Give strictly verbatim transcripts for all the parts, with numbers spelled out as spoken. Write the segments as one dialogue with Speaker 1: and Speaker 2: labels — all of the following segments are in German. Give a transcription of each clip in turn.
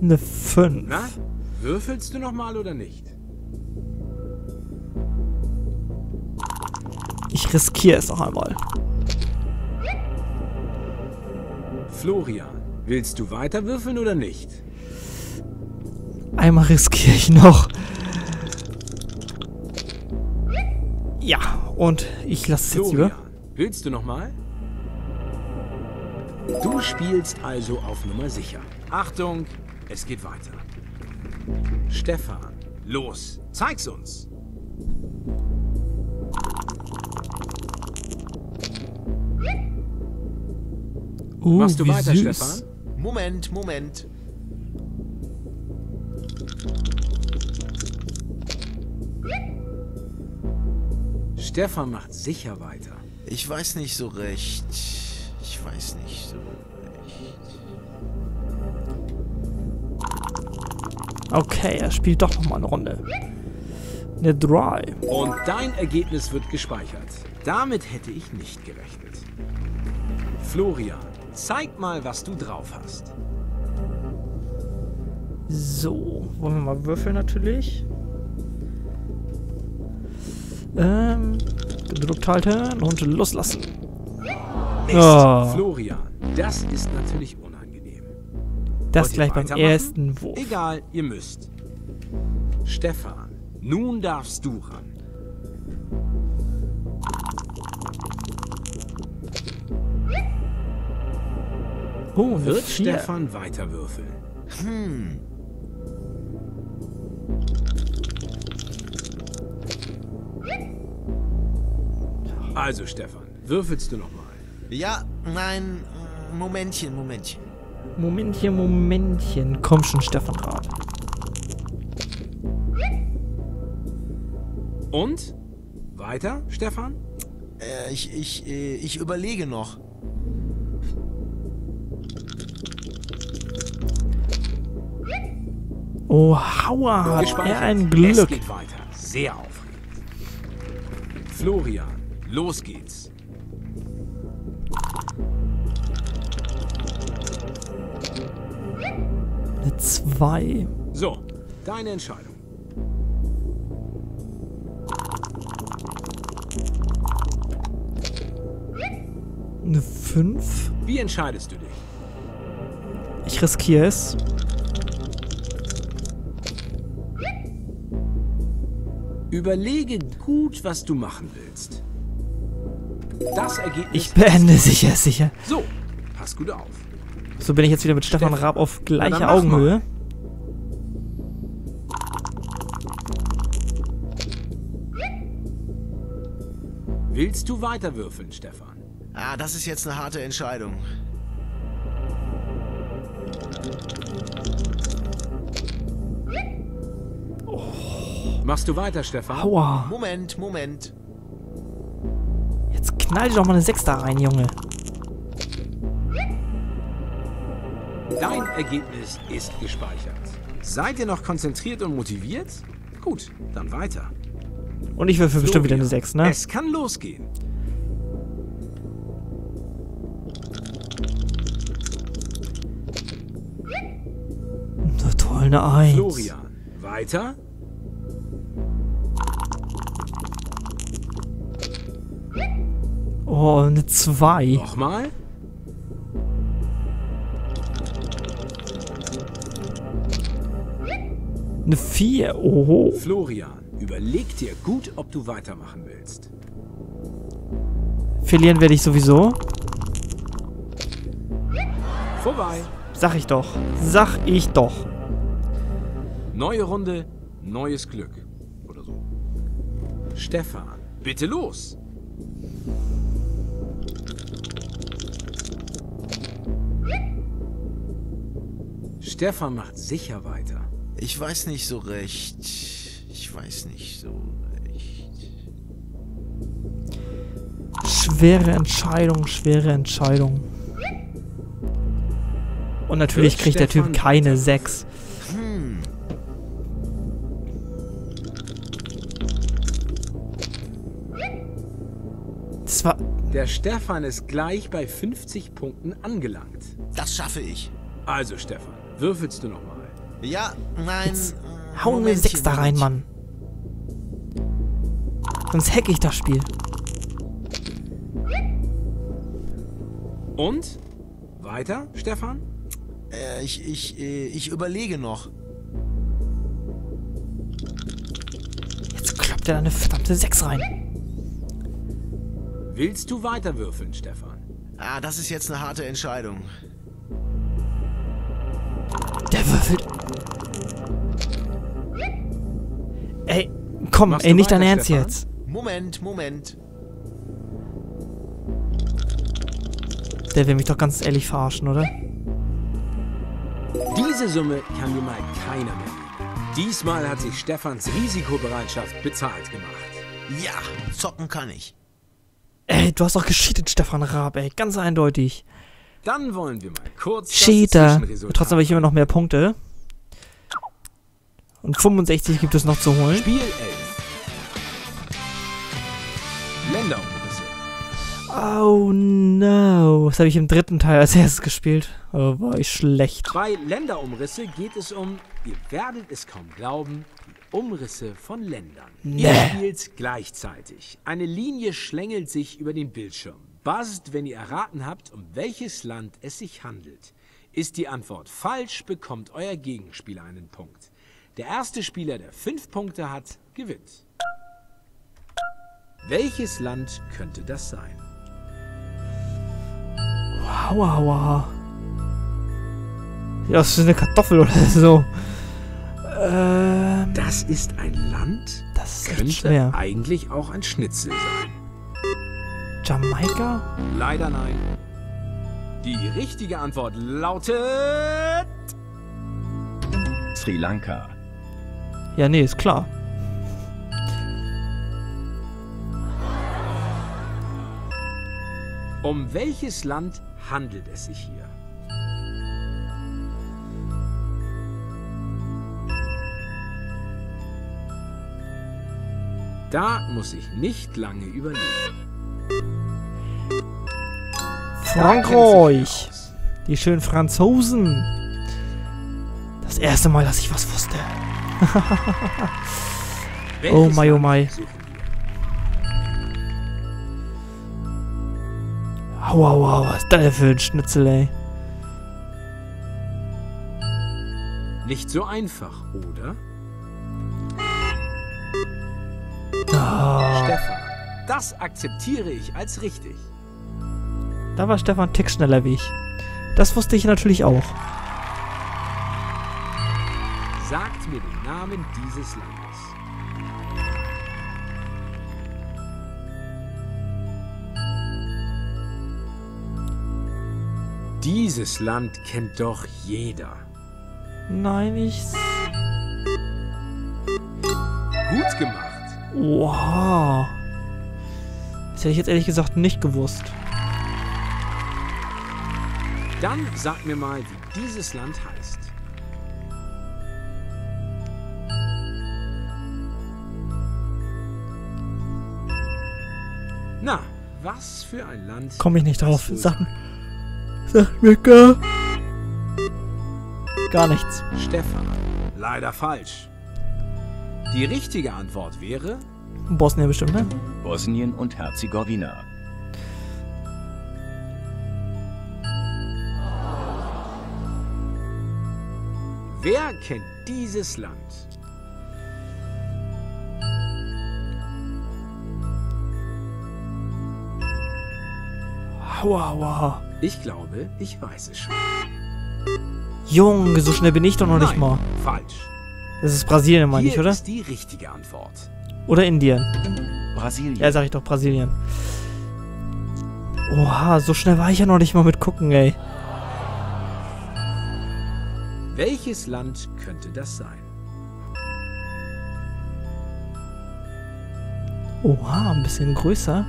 Speaker 1: Eine fünf.
Speaker 2: Na, würfelst du nochmal oder nicht?
Speaker 1: Ich riskiere es noch einmal.
Speaker 2: Florian, willst du weiter würfeln oder nicht?
Speaker 1: Einmal riskiere ich noch. Ja, und ich lasse es jetzt
Speaker 2: Florian,
Speaker 1: über.
Speaker 2: willst du nochmal? Du spielst also auf Nummer sicher. Achtung, es geht weiter. Stefan, los, zeig's uns.
Speaker 1: Uh,
Speaker 2: Machst du
Speaker 1: wie
Speaker 2: weiter,
Speaker 1: süß.
Speaker 2: Stefan?
Speaker 3: Moment, Moment.
Speaker 2: Stefan macht sicher weiter.
Speaker 3: Ich weiß nicht so recht. Ich weiß nicht so recht.
Speaker 1: Okay, er spielt doch noch mal eine Runde. Eine drei.
Speaker 2: Und dein Ergebnis wird gespeichert. Damit hätte ich nicht gerechnet. Florian, zeig mal, was du drauf hast.
Speaker 1: So, wollen wir mal würfeln natürlich. Ähm, gedrückt halten und loslassen.
Speaker 2: Mist,
Speaker 1: Oh.
Speaker 2: Florian, das ist natürlich unangenehm.
Speaker 1: Das
Speaker 2: Wollt ihr
Speaker 1: gleich beim
Speaker 2: weitermachen?
Speaker 1: ersten Wurf.
Speaker 2: Egal, ihr müsst. Stefan, nun darfst du ran.
Speaker 1: Oh, eine
Speaker 2: Wird
Speaker 1: vier.
Speaker 2: Stefan weiter würfeln?
Speaker 3: Hm.
Speaker 2: Also, Stefan, würfelst du nochmal?
Speaker 3: Ja, nein. Momentchen, Momentchen.
Speaker 1: Momentchen, Momentchen. Komm schon, Stefan Rath.
Speaker 2: Und? Weiter, Stefan?
Speaker 3: Äh, ich, ich, äh, ich überlege noch.
Speaker 1: Oh, Hauer hat
Speaker 2: Gespeichert.
Speaker 1: er ein
Speaker 2: Es
Speaker 1: Glück.
Speaker 2: geht weiter. Sehr aufregend. Florian, los geht's.
Speaker 1: Eine zwei.
Speaker 2: So, deine Entscheidung.
Speaker 1: Eine fünf.
Speaker 2: Wie entscheidest du dich?
Speaker 1: Ich riskiere es.
Speaker 2: Überlege gut, was du machen willst. Das Ergebnis...
Speaker 1: Ich beende sicher, sicher.
Speaker 2: So, pass gut auf.
Speaker 1: So bin ich jetzt wieder mit Stefan
Speaker 2: Stefan.
Speaker 1: Raab auf
Speaker 2: Na,
Speaker 1: gleicher
Speaker 2: dann mach
Speaker 1: Augenhöhe.
Speaker 2: Willst du weiter würfeln, Stefan?
Speaker 3: Ah, das ist jetzt eine harte Entscheidung.
Speaker 2: Machst du weiter, Stefan?
Speaker 1: Aua.
Speaker 3: Moment, Moment.
Speaker 1: Jetzt knall dir doch mal eine sechs da rein, Junge.
Speaker 2: Dein Ergebnis ist gespeichert. Seid ihr noch konzentriert und motiviert? Gut, dann weiter.
Speaker 1: Und ich würfel bestimmt wieder eine
Speaker 2: Florian,
Speaker 1: sechs, ne?
Speaker 2: Es kann losgehen.
Speaker 1: Na toll, eine eins.
Speaker 2: Florian, weiter.
Speaker 1: Oh, eine zwei.
Speaker 2: Nochmal.
Speaker 1: Eine vier. Oho.
Speaker 2: Florian, überleg dir gut, ob du weitermachen willst.
Speaker 1: Verlieren werde ich sowieso.
Speaker 2: Vorbei.
Speaker 1: Sag ich doch. Sag ich doch.
Speaker 2: Neue Runde, neues Glück. Oder so. Stefan, bitte los. Stefan macht sicher weiter.
Speaker 3: Ich weiß nicht so recht. Ich weiß nicht so recht.
Speaker 1: Schwere Entscheidung, schwere Entscheidung. Und natürlich
Speaker 2: Wird
Speaker 1: kriegt der Typ
Speaker 2: Stefan
Speaker 1: keine
Speaker 2: weiter?
Speaker 1: sechs.
Speaker 3: Hm.
Speaker 1: Das war...
Speaker 2: Der Stefan ist gleich bei fünfzig Punkten angelangt.
Speaker 3: Das schaffe ich.
Speaker 2: Also Stefan, würfelst du nochmal?
Speaker 3: Ja, nein.
Speaker 1: Jetzt
Speaker 3: äh,
Speaker 1: hau mir
Speaker 3: Momentchen,
Speaker 1: sechs da rein,
Speaker 3: Momentchen.
Speaker 1: Mann. Sonst hack ich das Spiel.
Speaker 2: Und? Weiter, Stefan?
Speaker 3: Äh, ich, ich, äh, ich überlege noch.
Speaker 1: Jetzt kloppt er da eine verdammte sechs rein.
Speaker 2: Willst du weiter würfeln, Stefan?
Speaker 3: Ah, das ist jetzt eine harte Entscheidung.
Speaker 1: Der würfelt. Ey, komm,
Speaker 2: Machst
Speaker 1: ey,
Speaker 2: du
Speaker 1: nicht dein
Speaker 2: weiter,
Speaker 1: Ernst
Speaker 2: Stefan?
Speaker 1: jetzt.
Speaker 3: Moment, Moment.
Speaker 1: Der will mich doch ganz ehrlich verarschen, oder?
Speaker 2: Diese Summe kann mir mal keiner mehr geben. Diesmal hat sich Stefans Risikobereitschaft bezahlt gemacht.
Speaker 3: Ja, zocken kann ich.
Speaker 1: Ey, du hast doch gescheatet, Stefan Raab, ey. Ganz eindeutig.
Speaker 2: Dann wollen wir mal kurz das
Speaker 1: Cheater.
Speaker 2: Zwischenresultat
Speaker 1: Trotzdem habe ich immer noch mehr Punkte. Und fünfundsechzig gibt es noch zu holen.
Speaker 2: Spiel elf. Länderumrisse.
Speaker 1: Oh no. Das habe ich im dritten Teil als erstes gespielt. Oh, war ich schlecht.
Speaker 2: Bei Länderumrisse geht es um, ihr werdet es kaum glauben, die Umrisse von Ländern.
Speaker 1: Nee.
Speaker 2: Ihr spielt gleichzeitig. Eine Linie schlängelt sich über den Bildschirm. Buzzt, wenn ihr erraten habt, um welches Land es sich handelt. Ist die Antwort falsch, bekommt euer Gegenspieler einen Punkt. Der erste Spieler, der fünf Punkte hat, gewinnt. Welches Land könnte das sein?
Speaker 1: Aua, aua. Ja, das ist eine Kartoffel oder so. Ähm,
Speaker 2: Das ist ein Land?
Speaker 1: das ist echt
Speaker 2: Könnte
Speaker 1: schwer.
Speaker 2: eigentlich auch ein Schnitzel sein.
Speaker 1: Jamaika?
Speaker 2: Leider nein. Die richtige Antwort lautet...
Speaker 4: Sri Lanka.
Speaker 1: Ja, nee, ist klar.
Speaker 2: Um welches Land handelt es sich hier? Da muss ich nicht lange überlegen. Da kennt sich
Speaker 1: Frankreich.
Speaker 2: wer aus.
Speaker 1: Die schönen Franzosen. Das erste Mal, dass ich was wusste.
Speaker 2: Welches
Speaker 1: Oh mai, oh
Speaker 2: Land
Speaker 1: mai.
Speaker 2: suchen wir?
Speaker 1: Aua, aua, was ist das denn für ein Schnitzel, ey?
Speaker 2: Nicht so einfach, oder?
Speaker 1: Ah,
Speaker 2: Stefan, das akzeptiere ich als richtig.
Speaker 1: da war Stefan einen Tick schneller wie ich. Das wusste ich natürlich auch.
Speaker 2: Sagt mir den Namen dieses Landes. Dieses Land kennt doch jeder.
Speaker 1: Nein, ich...
Speaker 2: Gut gemacht.
Speaker 1: Wow. Das hätte ich jetzt ehrlich gesagt nicht gewusst.
Speaker 2: Dann sag mir mal, wie dieses Land heißt. Na, was für ein Land?
Speaker 1: Komme ich nicht drauf.
Speaker 2: das wohl
Speaker 1: Sag,
Speaker 2: sein?
Speaker 1: sag mir gar... Gar nichts.
Speaker 2: Stefan, leider falsch. Die richtige Antwort wäre
Speaker 1: Bosnien bestimmt, ne?
Speaker 4: Bosnien und Herzegowina.
Speaker 2: Wer kennt dieses Land?
Speaker 1: Aua, aua.
Speaker 2: Ich glaube, ich weiß es schon.
Speaker 1: Junge, so schnell bin ich doch noch nicht
Speaker 2: Nein,
Speaker 1: mal.
Speaker 2: falsch.
Speaker 1: Das ist Brasilien, meine ich,
Speaker 2: Hier
Speaker 1: oder?
Speaker 2: ist die richtige Antwort.
Speaker 1: Oder Indien.
Speaker 4: Brasilien.
Speaker 1: Ja, sag ich doch, Brasilien. Oha, so schnell war ich ja noch nicht mal mit gucken, ey.
Speaker 2: Welches Land könnte das sein?
Speaker 1: Oha, ein bisschen größer.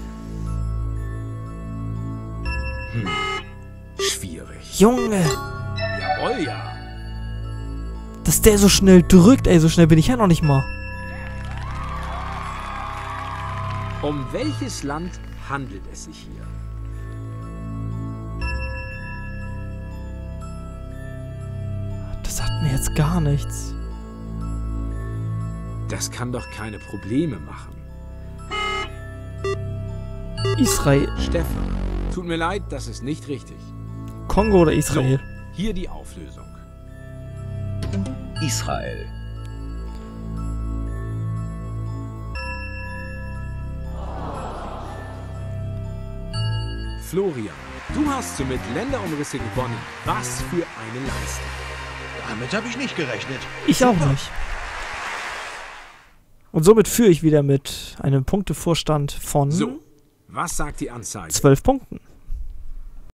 Speaker 2: Hm, schwierig.
Speaker 1: Junge,
Speaker 2: Jawohl, ja.
Speaker 1: dass der so schnell drückt, ey, so schnell bin ich ja noch nicht mal.
Speaker 2: Um welches Land handelt es sich hier?
Speaker 1: Das hat mir jetzt gar nichts.
Speaker 2: Das kann doch keine Probleme machen.
Speaker 1: Israel.
Speaker 2: Stefan, tut mir leid, das ist nicht richtig.
Speaker 1: Kongo oder Israel?
Speaker 2: So, hier die Auflösung.
Speaker 4: Israel.
Speaker 2: Florian, du hast somit Länderumrisse gewonnen. Was für eine Leistung.
Speaker 5: Damit habe ich nicht gerechnet.
Speaker 1: Ich auch nicht. Und somit führe ich wieder mit einem Punktevorstand von
Speaker 2: So, was sagt die Anzeige?
Speaker 1: zwölf Punkten.